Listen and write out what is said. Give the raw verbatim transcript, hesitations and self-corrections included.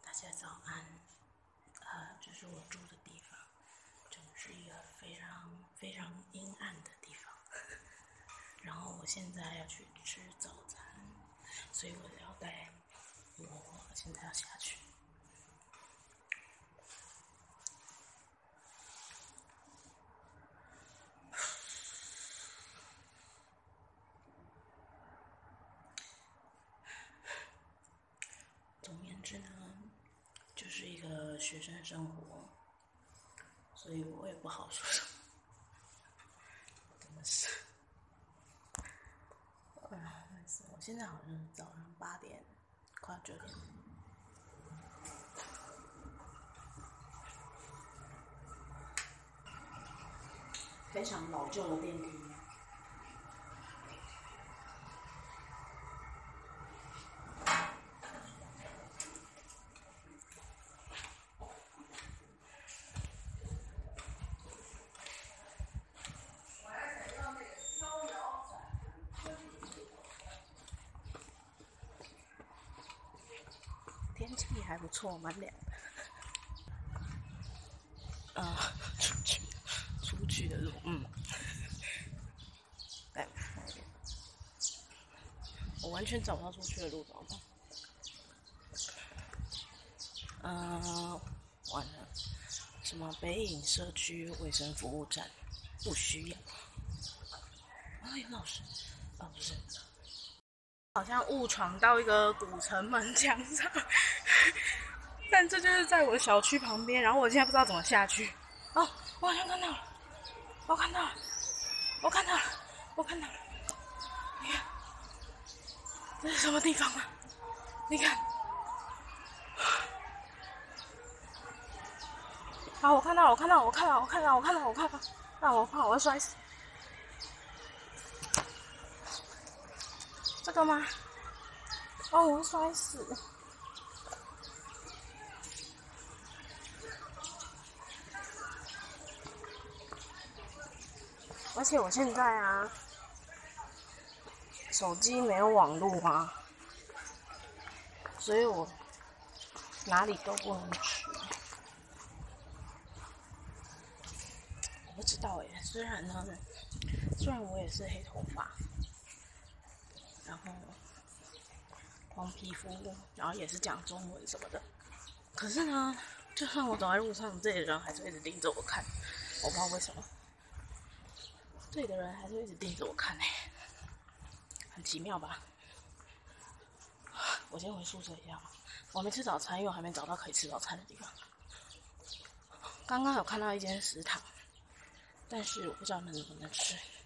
大家早安。呃，这是我住的地方，这是一个非常非常阴暗的地方。然后我现在要去吃早餐，所以我的腰带，我现在要下去。总而言之呢，就是一个学生生活，所以我也不好说什么，真的是。啊，我现在好像是早上八点，快九点。非常老旧的电梯。天气还不错，蛮凉的。呃，出去，出去的路，嗯，来，我完全找不到出去的路，怎么办？嗯、呃，完了，什么北影社区卫生服务站，不需要。啊，有老师，哦，不是，好像误闯到一个古城门墙上。但这就是在我的小区旁边，然后我现在不知道怎么下去。哦，我好像看到了，我看到了，我看到了，我看到了。你看，这是什么地方啊？你看，好，我看到了，我看到了，我看到了，我看到了，我看到了，我看到了。啊，我怕我会摔死。这个吗？哦，我会摔死。而且我现在啊，手机没有网路啊，所以我哪里都不能去。我不知道耶，虽然呢，虽然我也是黑头发，然后黄皮肤，然后也是讲中文什么的，可是呢，就算我走在路上，这里的人还是一直盯着我看，我不知道为什么。这里的人还是一直盯着我看，欸，很奇妙吧？我先回宿舍一下吧，我没吃早餐，因为我还没找到可以吃早餐的地方。刚刚有看到一间食堂，但是我不知道能不能吃。